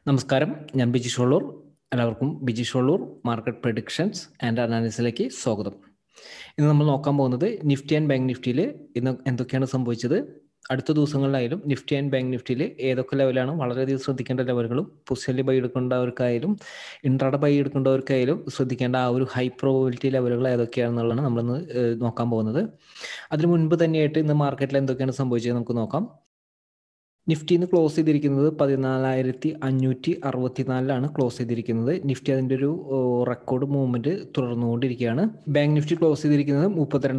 നമസ്കാരം, ഞാൻ ബിജീഷ് വള്ളൂർ. എല്ലാവർക്കും Bijeesh Valloor market predictions and അനാലിസിസിലേക്ക് സ്വാഗതം. ഇന്ന് നമ്മൾ നോക്കാൻ പോകുന്നത് നിഫ്റ്റി ആൻഡ് ബാങ്ക് നിഫ്റ്റിയിൽ ഇന്ന് എന്തൊക്കെയാണ് സംഭവിച്ചത്, അടുത്ത ദിവസങ്ങളിലായാലും നിഫ്റ്റി ആൻഡ് ബാങ്ക് നിഫ്റ്റിയിൽ ഏതൊക്കെ ലെവലാണ് വളരെയധികം ശ്രദ്ധിക്കേണ്ട ലെവലുകളും, പൊസിഷനിൽ ബൈ എടുക്കേണ്ടവർക്കായാലും ഇൻട്രാഡേ ബൈ എടുക്കേണ്ടവർക്കായാലും ശ്രദ്ധിക്കേണ്ട ആ ഒരു ഹൈ പ്രോബിലിറ്റി ലെവലുകൾ ഏതൊക്കെയാണെന്നുള്ളതാണ് നമ്മളിന്ന് നോക്കാൻ പോകുന്നത്. അതിനു മുൻപ് തന്നെയായിട്ട് ഇന്ന് മാർക്കറ്റിൽ എന്തൊക്കെയാണ് സംഭവിച്ചത് നമുക്ക് നോക്കാം. നിഫ്റ്റിന്ന് ക്ലോസ് ചെയ്തിരിക്കുന്നത് 14,564 ക്ലോസ് ചെയ്തിരിക്കുന്നത്. നിഫ്റ്റി അതിൻ്റെ ഒരു റെക്കോർഡ് മൂവ്മെന്റ് തുടർന്നുകൊണ്ടിരിക്കുകയാണ്. ബാങ്ക് നിഫ്റ്റി ക്ലോസ് ചെയ്തിരിക്കുന്നത്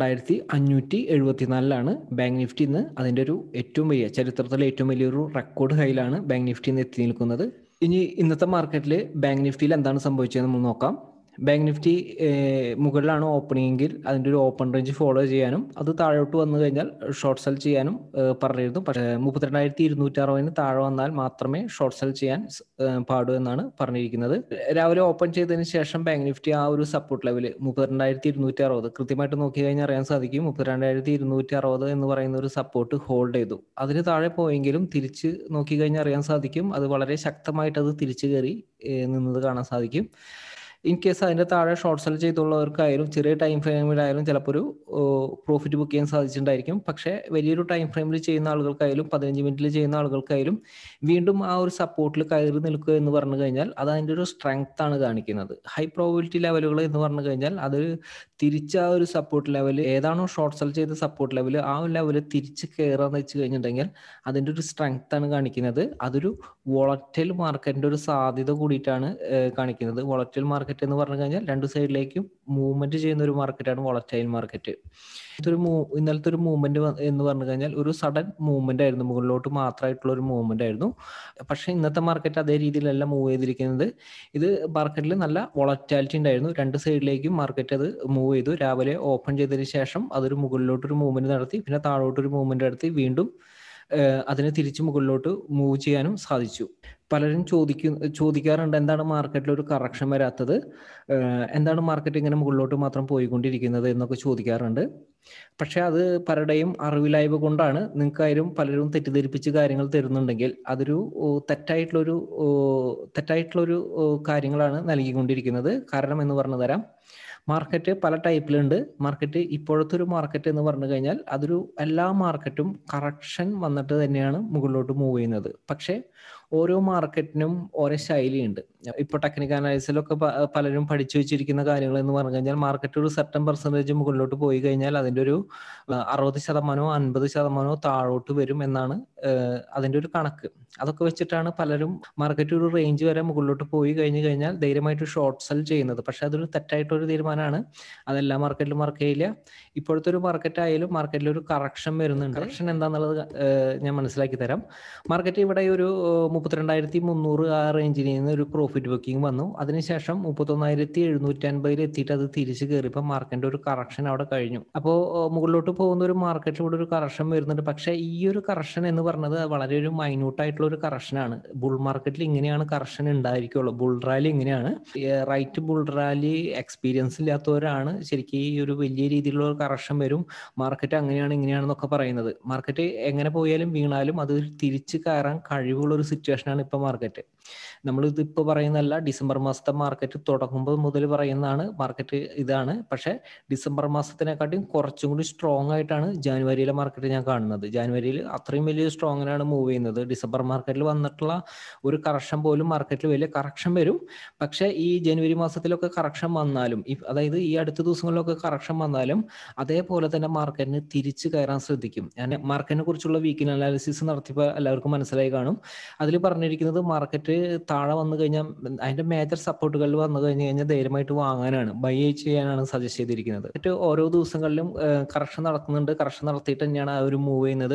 32,574 ബാങ്ക് നിഫ്റ്റി ഇന്ന് അതിൻ്റെ ഒരു ഏറ്റവും വലിയ ചരിത്രത്തിലെ ഏറ്റവും വലിയൊരു റെക്കോർഡ് ഹൈയിലാണ് ബാങ്ക് നിഫ്റ്റി ഇന്ന് എത്തി നിൽക്കുന്നത്. ഇനി ഇന്നത്തെ മാർക്കറ്റിൽ ബാങ്ക് നിഫ്റ്റിയിൽ എന്താണ് സംഭവിച്ചത് നമ്മൾ നോക്കാം. ബാങ്ക് നിഫ്റ്റി മുകളിലാണ് ഓപ്പണിംഗ് എങ്കിൽ അതിൻ്റെ ഒരു ഓപ്പൺ റേഞ്ച് ഫോളോ ചെയ്യാനും അത് താഴോട്ട് വന്നു കഴിഞ്ഞാൽ ഷോർട്ട് സെൽ ചെയ്യാനും പറഞ്ഞിരുന്നു. പക്ഷേ 32,260 താഴെ വന്നാൽ മാത്രമേ ഷോർട്ട് സെൽ ചെയ്യാൻ പാടൂ എന്നാണ് പറഞ്ഞിരിക്കുന്നത്. രാവിലെ ഓപ്പൺ ചെയ്തതിന് ശേഷം ബാങ്ക് നിഫ്റ്റി ആ ഒരു സപ്പോർട്ട് ലെവൽ 32,260 കൃത്യമായിട്ട് നോക്കി കഴിഞ്ഞാൽ അറിയാൻ സാധിക്കും. 32,260 എന്ന് പറയുന്ന ഒരു സപ്പോർട്ട് ഹോൾഡ് ചെയ്തു. അതിന് താഴെ പോയെങ്കിലും തിരിച്ച് നോക്കി കഴിഞ്ഞാൽ അറിയാൻ സാധിക്കും അത് വളരെ ശക്തമായിട്ട് അത് തിരിച്ചു കയറി നിന്നത് കാണാൻ സാധിക്കും. ഇൻ കേസ് അതിൻ്റെ താഴെ ഷോർട്ട് സെൽ ചെയ്തുള്ളവർക്കായാലും ചെറിയ ടൈം ഫ്രെയിമിലായാലും ചിലപ്പോൾ ഒരു പ്രോഫിറ്റ് ബുക്ക് ചെയ്യാൻ സാധിച്ചിട്ടുണ്ടായിരിക്കും. പക്ഷേ വലിയൊരു ടൈം ഫ്രെയിമിൽ ചെയ്യുന്ന ആളുകൾക്കായാലും 15 മിനിറ്റിൽ ചെയ്യുന്ന ആളുകൾക്കായാലും വീണ്ടും ആ ഒരു സപ്പോർട്ടിൽ കയറി നിൽക്കുക എന്ന് പറഞ്ഞു കഴിഞ്ഞാൽ അത് അതിൻ്റെ ഒരു സ്ട്രെങ്ത് ആണ് കാണിക്കുന്നത്. ഹൈ പ്രോബിലിറ്റി ലെവലുകൾ എന്ന് പറഞ്ഞു കഴിഞ്ഞാൽ അത് തിരിച്ച ആ ഒരു സപ്പോർട്ട് ലെവൽ ഏതാണോ ഷോർട്ട് സെൽ ചെയ്ത സപ്പോർട്ട് ലെവൽ ആ ഒരു ലെവൽ തിരിച്ച് കയറാന്ന് വെച്ച് കഴിഞ്ഞിട്ടുണ്ടെങ്കിൽ അതിൻ്റെ ഒരു സ്ട്രെങ്ത് ആണ് കാണിക്കുന്നത്. അതൊരു വോളറ്റൈൽ മാർക്കറ്റിൻ്റെ ഒരു സാധ്യത കൂടിയിട്ടാണ് കാണിക്കുന്നത്. വോളറ്റൈൽ മാർക്കറ്റ് എന്ന് പറഞ്ഞു കഴിഞ്ഞാൽ രണ്ട് സൈഡിലേക്കും മൂവ്മെന്റ് ചെയ്യുന്ന ഒരു മാർക്കറ്റാണ് വോളറ്റൈൽ മാർക്കറ്റ്. ഇന്നലത്തെ ഒരു മൂവ്മെന്റ് എന്ന് പറഞ്ഞു കഴിഞ്ഞാൽ ഒരു സഡൻ മൂവ്മെന്റ് ആയിരുന്നു, മുകളിലോട്ട് മാത്രമായിട്ടുള്ള ഒരു മൂവ്മെന്റ് ആയിരുന്നു. പക്ഷേ ഇന്നത്തെ മാർക്കറ്റ് അതേ രീതിയിലല്ല മൂവ് ചെയ്തിരിക്കുന്നത്. ഇത് മാർക്കറ്റിൽ നല്ല വോളറ്റാലിറ്റി ഉണ്ടായിരുന്നു, രണ്ട് സൈഡിലേക്കും മാർക്കറ്റ് അത് മൂവ് ചെയ്തു. രാവിലെ ഓപ്പൺ ചെയ്തതിന് ശേഷം അതൊരു മുകളിലോട്ടൊരു മൂവ്മെന്റ് നടത്തി, പിന്നെ താഴോട്ടൊരു മൂവ്മെന്റ് നടത്തി, വീണ്ടും അതിനെ തിരിച്ച് മുകളിലോട്ട് മൂവ് ചെയ്യാനും സാധിച്ചു. പലരും ചോദിക്കാറുണ്ട് എന്താണ് മാർക്കറ്റിൽ ഒരു കറക്ഷൻ വരാത്തത്, എന്താണ് മാർക്കറ്റ് ഇങ്ങനെ മുകളിലോട്ട് മാത്രം പോയിക്കൊണ്ടിരിക്കുന്നത് എന്നൊക്കെ ചോദിക്കാറുണ്ട്. പക്ഷെ അത് പലരുടെയും അറിവില്ലായ്മ കൊണ്ടാണ്. നിങ്ങൾക്കായാലും പലരും തെറ്റിദ്ധരിപ്പിച്ച് കാര്യങ്ങൾ തരുന്നുണ്ടെങ്കിൽ അതൊരു തെറ്റായിട്ടുള്ളൊരു കാര്യങ്ങളാണ് നൽകിക്കൊണ്ടിരിക്കുന്നത്. കാരണം എന്ന് പറഞ്ഞു തരാം. മാർക്കറ്റ് പല ടൈപ്പിലുണ്ട്. മാർക്കറ്റ് ഇപ്പോഴത്തെ ഒരു മാർക്കറ്റ് എന്ന് പറഞ്ഞു കഴിഞ്ഞാൽ അതൊരു എല്ലാ മാർക്കറ്റും കറക്ഷൻ വന്നിട്ട് തന്നെയാണ് മുകളിലോട്ട് മൂവ് ചെയ്യുന്നത്. പക്ഷേ ഓരോ മാർക്കറ്റിനും ഓരോ ശൈലിയുണ്ട്. ഇപ്പോൾ ടെക്നിക്കൽ അനാലിസിലൊക്കെ പലരും പഠിച്ചു വെച്ചിരിക്കുന്ന കാര്യങ്ങൾ എന്ന് പറഞ്ഞു കഴിഞ്ഞാൽ മാർക്കറ്റ് ഒരു സർട്ടൻ പെർസെൻറ്റേജ് മുകളിലോട്ട് പോയി കഴിഞ്ഞാൽ അതിൻ്റെ ഒരു 60% 50% താഴോട്ട് വരും എന്നാണ് അതിൻ്റെ ഒരു കണക്ക്. അതൊക്കെ വെച്ചിട്ടാണ് പലരും മാർക്കറ്റ് ഒരു റേഞ്ച് വരെ മുകളിലോട്ട് പോയി കഴിഞ്ഞു കഴിഞ്ഞാൽ ധൈര്യമായിട്ട് ഷോർട്ട് സെൽ ചെയ്യുന്നത്. പക്ഷെ അതൊരു തെറ്റായിട്ടൊരു തീരുമാനമാണ്. അതെല്ലാ മാർക്കറ്റിലും വർക്ക് ചെയ്യില്ല. ഇപ്പോഴത്തെ ഒരു മാർക്കറ്റ് ആയാലും മാർക്കറ്റിൽ ഒരു കറക്ഷൻ വരുന്നുണ്ട്. കറക്ഷൻ എന്താണെന്നുള്ളത് ഞാൻ മനസ്സിലാക്കി തരാം. മാർക്കറ്റ് ഇവിടെ ഒരു 32,300 ആ റേഞ്ചിൽ നിന്ന് ഒരു പ്രോഫിറ്റ് ബുക്കിംഗ് വന്നു. അതിനുശേഷം 31,750 എത്തിയിട്ട് അത് തിരിച്ചു കയറിയപ്പോൾ മാർക്കറ്റിന്റെ ഒരു കറക്ഷൻ അവിടെ കഴിഞ്ഞു. അപ്പോൾ മുകളിലോട്ട് പോകുന്ന ഒരു മാർക്കറ്റിൽ ഇവിടെ ഒരു കറക്ഷൻ വരുന്നുണ്ട്. പക്ഷേ ഈ ഒരു കറക്ഷൻ എന്ന് പറഞ്ഞത് വളരെ ഒരു മൈന്യൂട്ട് ആയിട്ടുള്ള ഒരു കറക്ഷനാണ്. ബുൾ മാർക്കറ്റിൽ ഇങ്ങനെയാണ് കറക്ഷൻ ഉണ്ടായിരിക്കുള്ളൂ. ബുൾ റാലി ഇങ്ങനെയാണ്. റൈറ്റ് ബുൾ റാലി എക്സ്പീരിയൻസ് ഇല്ലാത്തവരാണ് ശരിക്കും ഈ ഒരു വലിയ രീതിയിലുള്ള ഒരു കറക്ഷൻ വരും, മാർക്കറ്റ് അങ്ങനെയാണ് ഇങ്ങനെയാണെന്നൊക്കെ പറയുന്നത്. മാർക്കറ്റ് എങ്ങനെ പോയാലും വീണാലും അത് തിരിച്ച് കയറാൻ കഴിവുള്ള ഒരു സിറ്റുവേഷനാണ് ഇപ്പോൾ മാർക്കറ്റ്. നമ്മളിത് ഇപ്പോൾ പറയുന്നതല്ല, ഡിസംബർ മാസത്തെ മാർക്കറ്റ് തുടങ്ങുമ്പോൾ മുതൽ പറയുന്നതാണ് മാർക്കറ്റ് ഇതാണ്. പക്ഷേ ഡിസംബർ മാസത്തിനെക്കാട്ടിയും കുറച്ചും കൂടി സ്ട്രോങ് ആയിട്ടാണ് ജാനുവരിയിലെ മാർക്കറ്റ് ഞാൻ കാണുന്നത്. ജാനുവരിയിൽ അത്രയും വലിയ സ്ട്രോങ്ങിലാണ് മൂവ് ചെയ്യുന്നത്. ഡിസംബർ മാർക്കറ്റിൽ വന്നിട്ടുള്ള ഒരു കറക്ഷൻ പോലും മാർക്കറ്റിൽ വലിയ കറക്ഷൻ വരും. പക്ഷേ ഈ ജനുവരി മാസത്തിലൊക്കെ കറക്ഷൻ വന്നാലും, അതായത് ഈ അടുത്ത ദിവസങ്ങളിലൊക്കെ കറക്ഷൻ വന്നാലും അതേപോലെ തന്നെ മാർക്കറ്റിന് തിരിച്ച് കയറാൻ ശ്രദ്ധിക്കും. ഞാൻ മാർക്കറ്റിനെ കുറിച്ചുള്ള വീക്കിലി അനാലിസിസ് നടത്തിയപ്പോൾ എല്ലാവർക്കും മനസ്സിലായി കാണും. അതിൽ പറഞ്ഞിരിക്കുന്നത് മാർക്കറ്റ് താഴെ വന്നു കഴിഞ്ഞാൽ അതിന്റെ മേജർ സപ്പോർട്ടുകളിൽ വന്നു കഴിഞ്ഞാൽ ധൈര്യമായിട്ട് വാങ്ങാനാണ്, ബൈ ചെയ്യാനാണ് സജസ്റ്റ് ചെയ്തിരിക്കുന്നത്. എന്നിട്ട് ഓരോ ദിവസങ്ങളിലും കറക്ഷൻ നടക്കുന്നുണ്ട്. കറക്ഷൻ നടത്തിയിട്ട് തന്നെയാണ് ആ ഒരു മൂവ് ചെയ്യുന്നത്.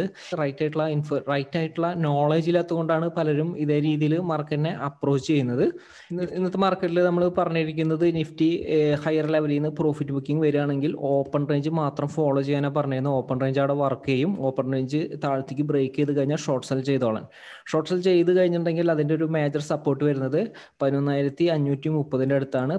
റൈറ്റ് ആയിട്ടുള്ള നോളജ് ഇല്ലാത്തതുകൊണ്ടാണ് പലരും ഇതേ രീതിയിൽ മാർക്കറ്റിനെ അപ്രോച്ച് ചെയ്യുന്നത്. ഇന്നത്തെ മാർക്കറ്റിൽ നമ്മൾ പറഞ്ഞിരിക്കുന്നത് നിഫ്റ്റി ഹയർ ലെവലിൽ നിന്ന് പ്രോഫിറ്റ് ബുക്കിംഗ് വരികയാണെങ്കിൽ ഓപ്പൺ റേഞ്ച് മാത്രം ഫോളോ ചെയ്യാനാണ് പറഞ്ഞിരുന്നത്. ഓപ്പൺ റേഞ്ച് അവിടെ വർക്ക് ചെയ്യും. ഓപ്പൺ റേഞ്ച് താഴത്തേക്ക് ബ്രേക്ക് ചെയ്ത് കഴിഞ്ഞാൽ ഷോർട്ട് സെൽ ചെയ്തോളാം. ഷോർട്ട് സെൽ ചെയ്ത് കഴിഞ്ഞിട്ടുണ്ടെങ്കിൽ അതിൻ്റെ ഒരു മേജർ സപ്പോർട്ട് വരുന്നത് 11,530 അടുത്താണ്.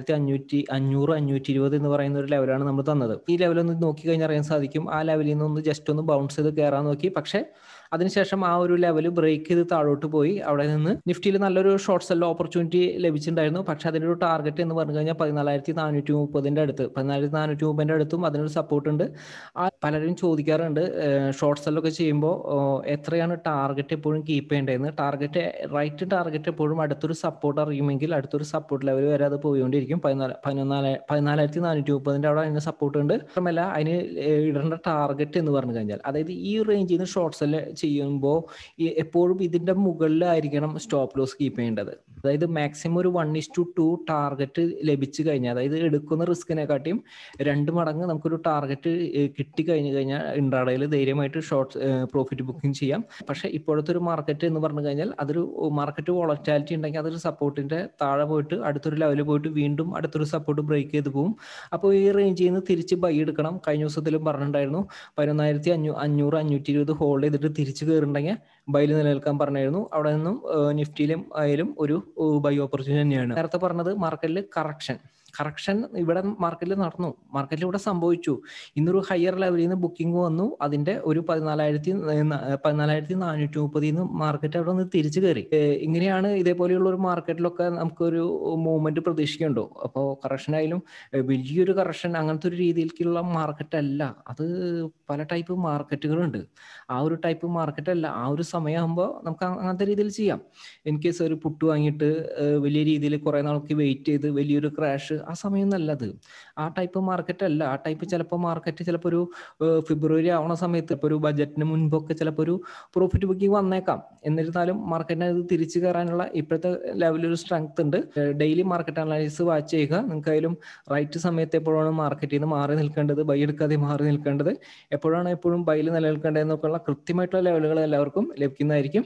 11,500 എന്ന് പറയുന്ന ഒരു ലെവലാണ് നമ്മൾ തന്നത്. ഈ ലെവലൊന്ന് നോക്കി കഴിഞ്ഞാൽ അറിയാൻ സാധിക്കും. ആ ലെവലിൽ നിന്ന് ജസ്റ്റ് ഒന്ന് ബൗൺസ് ചെയ്ത് കയറാൻ നോക്കി. പക്ഷേ അതിനുശേഷം ആ ഒരു ലെവൽ ബ്രേക്ക് ചെയ്ത് താഴോട്ട് പോയി അവിടെ നിന്ന് നിഫ്റ്റിയിൽ നല്ലൊരു ഷോർട്ട് സെൽ ഓപ്പർച്യൂണിറ്റി ലഭിച്ചിട്ടുണ്ടായിരുന്നു. പക്ഷെ അതിൻ്റെ ഒരു ടാർഗറ്റ് എന്ന് പറഞ്ഞു കഴിഞ്ഞാൽ 14,430 അടുത്ത്, 14,430 അടുത്തും അതിനൊരു സപ്പോർട്ട് ഉണ്ട്. പലരും ചോദിക്കാറുണ്ട് ഷോർട്ട് സെല്ലൊക്കെ ചെയ്യുമ്പോൾ എത്രയാണ് ടാർഗറ്റ് എപ്പോഴും കീപ്പ് ചെയ്യേണ്ടതെന്ന്. ടാർഗറ്റ് എപ്പോഴും അടുത്തൊരു സപ്പോർട്ട് അറിയുമെങ്കിൽ അടുത്തൊരു സപ്പോർട്ട് ലെവൽ വരെ അത് പോയിക്കൊണ്ടിരിക്കും. 14,430 അവിടെ അതിന് സപ്പോർട്ട് ഉണ്ട്. മാത്രമല്ല അതിന് ഇടേണ്ട ടാർഗറ്റ് എന്ന് പറഞ്ഞു കഴിഞ്ഞാൽ, അതായത് ഈ റേഞ്ചിൽ നിന്ന് ഷോർട്ട് സെല്ല് ചെയ്യുമ്പോൾ എപ്പോഴും ഇതിന്റെ മുകളിലായിരിക്കണം സ്റ്റോപ്പ് ലോസ് കീപ്പ് ചെയ്യേണ്ടത്. അതായത് മാക്സിമം ഒരു 1:2 ടാർഗറ്റ് ലഭിച്ചു കഴിഞ്ഞാൽ, അതായത് എടുക്കുന്ന റിസ്കിനെക്കാട്ടിയും 2 മടങ്ങ് നമുക്കൊരു ടാർഗറ്റ് കിട്ടിക്കഴിഞ്ഞു കഴിഞ്ഞാൽ ഇൻട്രാഡേയിൽ ധൈര്യമായിട്ട് ഷോർട്ട് പ്രോഫിറ്റ് ബുക്കിംഗ് ചെയ്യാം. പക്ഷെ ഇപ്പോഴത്തെ ഒരു മാർക്കറ്റ് എന്ന് പറഞ്ഞു കഴിഞ്ഞാൽ അതൊരു മാർക്കറ്റ് വോളറ്റാലിറ്റി ഉണ്ടെങ്കിൽ അതൊരു സപ്പോർട്ടിന്റെ താഴെ പോയിട്ട് അടുത്തൊരു ലെവലിൽ പോയിട്ട് വീണ്ടും അടുത്തൊരു സപ്പോർട്ട് ബ്രേക്ക് ചെയ്ത് പോകും. അപ്പോൾ ഈ റേഞ്ചിൽ നിന്ന് തിരിച്ച് ബൈ എടുക്കണം. കഴിഞ്ഞ ദിവസത്തിലും പറഞ്ഞിട്ടുണ്ടായിരുന്നു 11,500-520 ഹോൾഡ് ചെയ്തിട്ട് തിരിച്ച് കയറുണ്ടെങ്കിൽ ബൈയിൽ നിലനിൽക്കാൻ പറഞ്ഞായിരുന്നു. അവിടെ നിന്നും നിഫ്റ്റിയിലും ആയാലും ഒരു ബൈ ഓപ്പർച്യൂണിറ്റി തന്നെയാണ്. നേരത്തെ പറഞ്ഞത് മാർക്കറ്റിൽ കറക്ഷൻ ഇവിടെ മാർക്കറ്റിൽ നടന്നു. മാർക്കറ്റിൽ ഇവിടെ സംഭവിച്ചു. ഇന്നൊരു ഹയർ ലെവലിൽ നിന്ന് ബുക്കിംഗ് വന്നു. അതിന്റെ ഒരു 14,430 മാർക്കറ്റ് അവിടെ നിന്ന് തിരിച്ചു കയറി. ഇങ്ങനെയാണ് ഇതേപോലെയുള്ള ഒരു മാർക്കറ്റിലൊക്കെ നമുക്കൊരു മൂവ്മെന്റ് പ്രതീക്ഷിക്കുന്നുണ്ടോ? അപ്പോൾ കറക്ഷൻ ആയാലും വലിയൊരു കറക്ഷൻ അങ്ങനത്തെ ഒരു രീതിയിലേക്കുള്ള മാർക്കറ്റ് അല്ല. അത് പല ടൈപ്പ് മാർക്കറ്റുകളുണ്ട്. ആ ഒരു ടൈപ്പ് മാർക്കറ്റ് അല്ല. ആ ഒരു സമയമാകുമ്പോൾ നമുക്ക് അങ്ങനത്തെ രീതിയിൽ ചെയ്യാം. ഇൻ കേസ് ഒരു പുട്ട് വാങ്ങിയിട്ട് വലിയ രീതിയിൽ കുറെ നാൾക്ക് വെയിറ്റ് ചെയ്ത് വലിയൊരു ക്രാഷ്, ആ സമയം നല്ലത്. ആ ടൈപ്പ് മാർക്കറ്റ് അല്ല. ആ ടൈപ്പ് ചിലപ്പോൾ മാർക്കറ്റ് ചിലപ്പോൾ ഒരു ഫെബ്രുവരി ആവണ സമയത്ത് ഇപ്പോൾ ഒരു ബജറ്റിന് മുൻപൊക്കെ ചിലപ്പോൾ ഒരു പ്രോഫിറ്റ് ബുക്കിംഗ് വന്നേക്കാം. എന്നിരുന്നാലും മാർക്കറ്റിന് അത് തിരിച്ചു കയറാനുള്ള ഇപ്പോഴത്തെ ലെവലൊരു സ്ട്രെങ്ത് ഉണ്ട്. ഡെയിലി മാർക്കറ്റ് അനലൈസ് വാച്ച് ചെയ്യുക. നിങ്ങൾക്ക് അതിലും റൈറ്റ് സമയത്ത് എപ്പോഴാണ് മാർക്കറ്റിൽ നിന്ന് മാറി നിൽക്കേണ്ടത്, ബൈ എടുക്കാതെ മാറി നിൽക്കേണ്ടത്, എപ്പോഴാണ് എപ്പോഴും ബൈയിൽ നിലനിൽക്കേണ്ടത് എന്നൊക്കെയുള്ള കൃത്യമായിട്ടുള്ള ലെവലുകൾ എല്ലാവർക്കും ലഭിക്കുന്നതായിരിക്കും.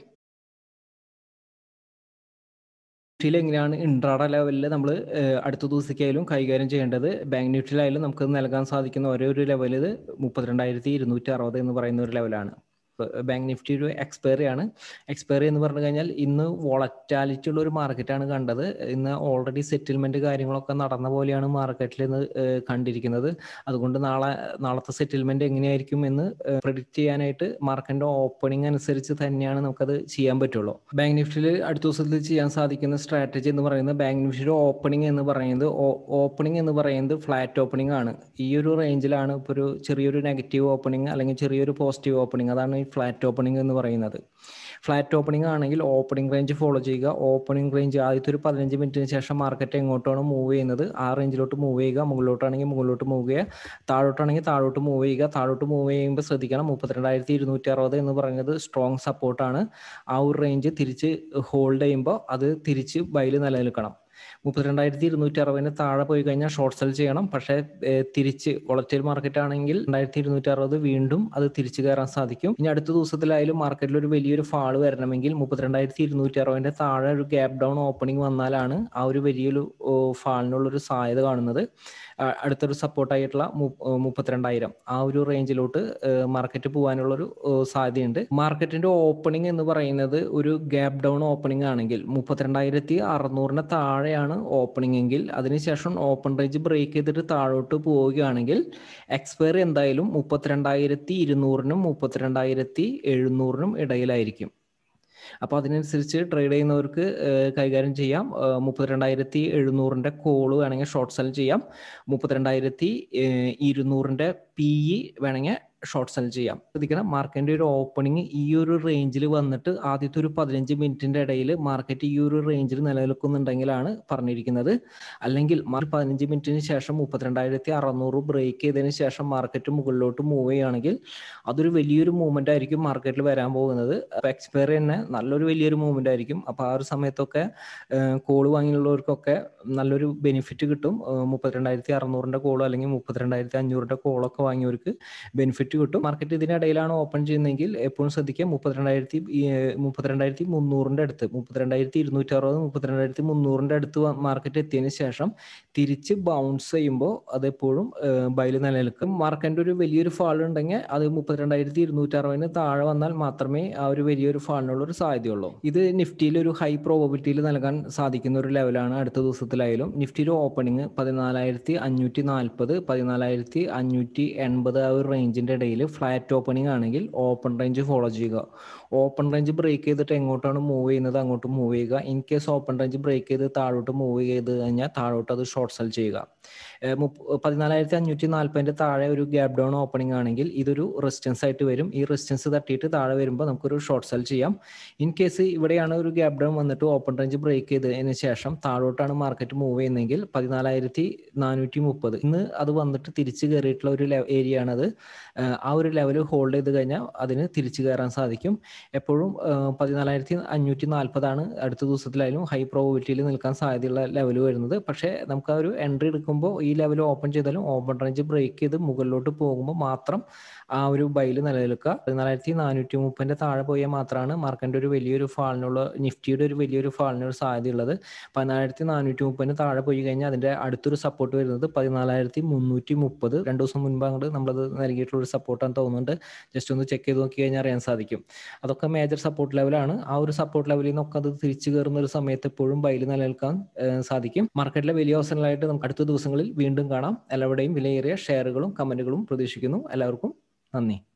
എങ്ങനെയാണ് ഇൻട്രാഡേ ലെവലിൽ നമ്മൾ അടുത്ത ദിവസത്തേക്കായാലും കൈകാര്യം ചെയ്യേണ്ടത്? ബാങ്ക് നിഫ്റ്റിയിലായാലും നമുക്ക് നൽകാൻ സാധിക്കുന്ന ഒരേ ഒരു ലെവൽ 32,260 എന്ന് പറയുന്ന ഒരു ലെവലാണ്. ബാങ്ക് നിഫ്റ്റി ഒരു എക്സ്പയറി ആണ്. എക്സ്പയറി എന്ന് പറഞ്ഞു കഴിഞ്ഞാൽ ഇന്ന് വോളറ്റാലിറ്റി ഉള്ള ഒരു മാർക്കറ്റാണ് കണ്ടത്. ഇന്ന് ഓൾറെഡി സെറ്റിൽമെന്റ് കാര്യങ്ങളൊക്കെ നടന്ന പോലെയാണ് മാർക്കറ്റിൽ ഇന്ന് കണ്ടിരിക്കുന്നത്. അതുകൊണ്ട് നാളത്തെ സെറ്റിൽമെന്റ് എങ്ങനെയായിരിക്കും എന്ന് പ്രെഡിക്റ്റ് ചെയ്യാനായിട്ട് മാർക്കറ്റിന്റെ ഓപ്പണിംഗ് അനുസരിച്ച് തന്നെയാണ് നമുക്കത് ചെയ്യാൻ പറ്റുള്ളൂ. ബാങ്ക് നിഫ്റ്റിയിൽ അടുത്ത ദിവസത്തിൽ ചെയ്യാൻ സാധിക്കുന്ന സ്ട്രാറ്റജി എന്ന് പറയുന്നത്, ബാങ്ക് നിഫ്റ്റിയുടെ ഓപ്പണിംഗ് എന്ന് പറയുന്നത് ഫ്ലാറ്റ് ഓപ്പണിംഗ് ആണ്. ഈ ഒരു റേഞ്ചിലാണ് ഇപ്പോൾ ഒരു ചെറിയൊരു നെഗറ്റീവ് ഓപ്പണിംഗ് അല്ലെങ്കിൽ ചെറിയൊരു പോസിറ്റീവ് ഓപ്പണിംഗ്, അതാണ് ഫ്ലാറ്റ് ഓപ്പണിംഗ് എന്ന് പറയുന്നത്. ഫ്ലാറ്റ് ഓപ്പണിംഗ് ആണെങ്കിൽ ഓപ്പണിംഗ് റേഞ്ച് ഫോളോ ചെയ്യുക. ഓപ്പണിംഗ് റേഞ്ച് ആദ്യത്തെ ഒരു 15 മിനിറ്റിന് ശേഷം മാർക്കറ്റ് എങ്ങോട്ടാണ് മൂവ് ചെയ്യുന്നത് ആ റേഞ്ചിലോട്ട് മൂവ് ചെയ്യുക. മുകളിലോട്ടാണെങ്കിൽ മുകളിലോട്ട് മൂവ് ചെയ്യുക, താഴോട്ടാണെങ്കിൽ താഴോട്ട് മൂവ് ചെയ്യുക. താഴോട്ട് മൂവ് ചെയ്യുമ്പോൾ ശ്രദ്ധിക്കണം, 32,260 എന്ന് പറയുന്നത് സ്ട്രോങ് സപ്പോർട്ടാണ്. ആ ഒരു റേഞ്ച് തിരിച്ച് ഹോൾഡ് ചെയ്യുമ്പോൾ അത് തിരിച്ച് ബൈയിൽ നിലനിൽക്കണം. 32,260 താഴെ പോയി കഴിഞ്ഞാൽ ഷോർട്ട് സെൽ ചെയ്യണം. പക്ഷേ തിരിച്ച് വോളറ്റൈൽ മാർക്കറ്റ് ആണെങ്കിൽ 2,260 വീണ്ടും അത് തിരിച്ചു കയറാൻ സാധിക്കും. ഇനി അടുത്ത ദിവസത്തിലായാലും മാർക്കറ്റിൽ ഒരു വലിയൊരു ഫാള് വരണമെങ്കിൽ 32,260 താഴെ ഒരു ഗ്യാപ് ഡൗൺ ഓപ്പണിംഗ് വന്നാലാണ് ആ ഒരു വലിയൊരു ഫാളിനുള്ളൊരു സാധ്യത കാണുന്നത്. അടുത്തൊരു സപ്പോർട്ടായിട്ടുള്ള 32,000 ആ ഒരു റേഞ്ചിലോട്ട് മാർക്കറ്റ് പോകാനുള്ളൊരു സാധ്യതയുണ്ട്. മാർക്കറ്റിന്റെ ഓപ്പണിംഗ് എന്ന് പറയുന്നത് ഒരു ഗ്യാപ് ഡൗൺ ഓപ്പണിംഗ് ആണെങ്കിൽ 32,600 താഴെയാണ് ഓപ്പണിംഗ് എങ്കിൽ അതിനുശേഷം ഓപ്പൺ റേഞ്ച് ബ്രേക്ക് ചെയ്തിട്ട് താഴോട്ട് പോവുകയാണെങ്കിൽ എക്സ്പയറി എന്തായാലും 32,200-നും 32,700-നും ഇടയിലായിരിക്കും. അപ്പോൾ അതിനനുസരിച്ച് ട്രേഡ് ചെയ്യുന്നവർക്ക് കൈകാര്യം ചെയ്യാം. 32,700 കോള് വേണമെങ്കിൽ ഷോർട്ട് സെൽ ചെയ്യാം. 32,200 PE വേണമെങ്കിൽ ഷോർട്ട് സെൽ ചെയ്യാം. ശ്രദ്ധിക്കണം, മാർക്കറ്റിന്റെ ഒരു ഓപ്പണിംഗ് ഈ ഒരു റേഞ്ചിൽ വന്നിട്ട് ആദ്യത്തെ ഒരു 15 മിനിറ്റിന്റെ ഇടയിൽ മാർക്കറ്റ് ഈ ഒരു റേഞ്ചിൽ നിലനിൽക്കുന്നുണ്ടെങ്കിലാണ് പറഞ്ഞിരിക്കുന്നത്. അല്ലെങ്കിൽ 15 മിനിറ്റിന് ശേഷം 32,600 ബ്രേക്ക് ചെയ്തതിന് ശേഷം മാർക്കറ്റ് മുകളിലോട്ട് മൂവ് ചെയ്യുകയാണെങ്കിൽ അതൊരു വലിയൊരു മൂവ്മെന്റ് ആയിരിക്കും മാർക്കറ്റിൽ വരാൻ പോകുന്നത്. എക്സ്പയറി തന്നെ നല്ലൊരു വലിയൊരു മൂവ്മെന്റ് ആയിരിക്കും. അപ്പോൾ ആ ഒരു സമയത്തൊക്കെ കോള് വാങ്ങിയുള്ളവർക്കൊക്കെ നല്ലൊരു ബെനിഫിറ്റ് കിട്ടും. 32,600 കോളോ അല്ലെങ്കിൽ 32,500 കോളൊക്കെ വാങ്ങിയവർക്ക് ബെനിഫിറ്റ് കിട്ടും. മാർക്കറ്റ് ഇതിനിടയിലാണ് ഓപ്പൺ ചെയ്യുന്നതെങ്കിൽ എപ്പോഴും ശ്രദ്ധിക്കുക, 32,300 അടുത്ത്, 32,260, 32,300 അടുത്ത് മാർക്കറ്റ് എത്തിയതിനു ശേഷം തിരിച്ച് ബൗൺസ് ചെയ്യുമ്പോൾ അതെപ്പോഴും ബൈയിൽ നിലനിൽക്കും. മാർക്കറ്റിന്റെ ഒരു വലിയൊരു ഫാൾ ഉണ്ടെങ്കിൽ അത് 32,260 താഴെ വന്നാൽ മാത്രമേ ആ ഒരു വലിയൊരു ഫാളിനുള്ള ഒരു സാധ്യതയുള്ളൂ. ഇത് നിഫ്റ്റിയിൽ ഒരു ഹൈ പ്രോബബിലിറ്റിയിൽ നൽകാൻ സാധിക്കുന്ന ഒരു ലെവലാണ്. അടുത്ത ദിവസത്തിലായാലും നിഫ്റ്റിയുടെ ഓപ്പണിംഗ് 14,540, 14,580 ആ ഒരു റേഞ്ചിന്റെ ക്യാൻഡിലിൻ്റെ ഇടയിൽ ഫ്ലാറ്റ് ഓപ്പണിംഗ് ആണെങ്കിൽ ഓപ്പൺ റേഞ്ച് ഫോളോ ചെയ്യുക. ഓപ്പൺ റേഞ്ച് ബ്രേക്ക് ചെയ്തിട്ട് എങ്ങോട്ടാണ് മൂവ് ചെയ്യുന്നത് അങ്ങോട്ട് മൂവ് ചെയ്യുക. In case open range break ചെയ്ത് താഴോട്ട് മൂവ് ചെയ്ത് കഴിഞ്ഞാൽ താഴോട്ട് അത് ഷോർട്ട് സെൽ ചെയ്യുക. 14,540 താഴെ ഒരു ഗ്യാപ് ഡൗൺ ഓപ്പണിംഗ് ആണെങ്കിൽ ഇതൊരു റെസിസ്റ്റൻസ് ആയിട്ട് വരും. ഈ റെസിസ്റ്റൻസ് തട്ടിയിട്ട് താഴെ വരുമ്പോൾ നമുക്കൊരു ഷോർട്ട് സെൽ ചെയ്യാം. ഇൻ കേസ് ഇവിടെയാണ് ഒരു ഗ്യാപ് ഡൗൺ വന്നിട്ട് ഓപ്പൺ റേഞ്ച് ബ്രേക്ക് ചെയ്തതിന് ശേഷം താഴോട്ടാണ് മാർക്കറ്റ് മൂവ് ചെയ്യുന്നതെങ്കിൽ 14,430 ഇന്ന് അത് വന്നിട്ട് തിരിച്ച് കയറിയിട്ടുള്ള ഒരു ഏരിയ ആണത്. ആ ഒരു ലെവൽ ഹോൾഡ് ചെയ്ത് കഴിഞ്ഞാൽ അതിന് തിരിച്ചു കയറാൻ സാധിക്കും. എപ്പോഴും 14,540 അടുത്ത ദിവസത്തിലായാലും ഹൈ പ്രോബിലിറ്റിയിൽ നിൽക്കാൻ സാധ്യതയുള്ള ലെവൽ വരുന്നത്. പക്ഷേ നമുക്ക് ആ ഒരു എൻട്രി എടുക്കുമ്പോൾ ഈ ലെവൽ ഓപ്പൺ ചെയ്താലും ഓപ്പൺ റേഞ്ച് ബ്രേക്ക് ചെയ്ത് മുകളിലോട്ട് പോകുമ്പോൾ മാത്രം ആ ഒരു ബൈയിൽ നിലനിൽക്കുക. 14,430 താഴെ പോയാൽ മാത്രമാണ് മാർക്കറ്റിന്റെ ഒരു വലിയൊരു ഫാളിനുള്ള നിഫ്റ്റിയുടെ ഒരു വലിയൊരു ഫാളിനുള്ള സാധ്യതയുള്ളത്. 14,430 താഴെ പോയി കഴിഞ്ഞാൽ അതിന്റെ അടുത്തൊരു സപ്പോർട്ട് വരുന്നത് 14,330. 2 ദിവസം മുൻപ് അങ്ങോട്ട് നമ്മളത് നൽകിയിട്ടുള്ള ഒരു സപ്പോർട്ടാണ് തോന്നുന്നുണ്ട്. ജസ്റ്റ് ഒന്ന് ചെക്ക് ചെയ്ത് നോക്കി കഴിഞ്ഞാൽ അറിയാൻ സാധിക്കും. അതൊക്കെ മേജർ സപ്പോർട്ട് ലെവലാണ്. ആ ഒരു സപ്പോർട്ട് ലെവലിൽ നിന്നൊക്കെ അത് തിരിച്ചു കയറുന്ന ഒരു സമയത്ത് എപ്പോഴും ബൈയിൽ നിലനിൽക്കാൻ സാധിക്കും. മാർക്കറ്റിലെ വലിയ അവസരങ്ങളായിട്ട് നമുക്ക് അടുത്ത ദിവസങ്ങളിൽ വീണ്ടും കാണാം. എല്ലാവരുടെയും വിലയേറിയ ഷെയറുകളും കമന്റുകളും പ്രതീക്ഷിക്കുന്നു. എല്ലാവർക്കും നന്ദി.